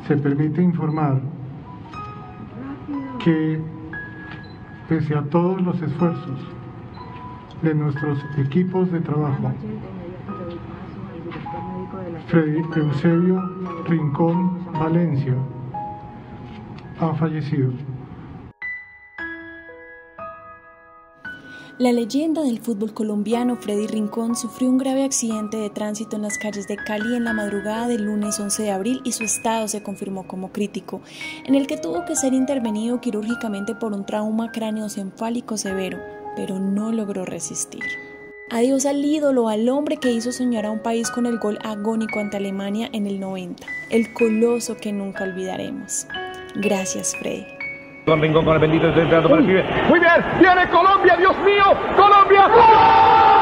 se permite informar que, pese a todos los esfuerzos de nuestros equipos de trabajo, Freddy Eusebio Rincón Valencia ha fallecido. La leyenda del fútbol colombiano Freddy Rincón sufrió un grave accidente de tránsito en las calles de Cali en la madrugada del lunes 11 de abril y su estado se confirmó como crítico, en el que tuvo que ser intervenido quirúrgicamente por un trauma craneoencefálico severo, pero no logró resistir. Adiós al ídolo, al hombre que hizo soñar a un país con el gol agónico ante Alemania en el 90, el coloso que nunca olvidaremos. Gracias, Freddy. Con Rincón con el bendito, está entrando para el pibe. Muy bien, viene Colombia, Dios mío, Colombia. ¡Gol!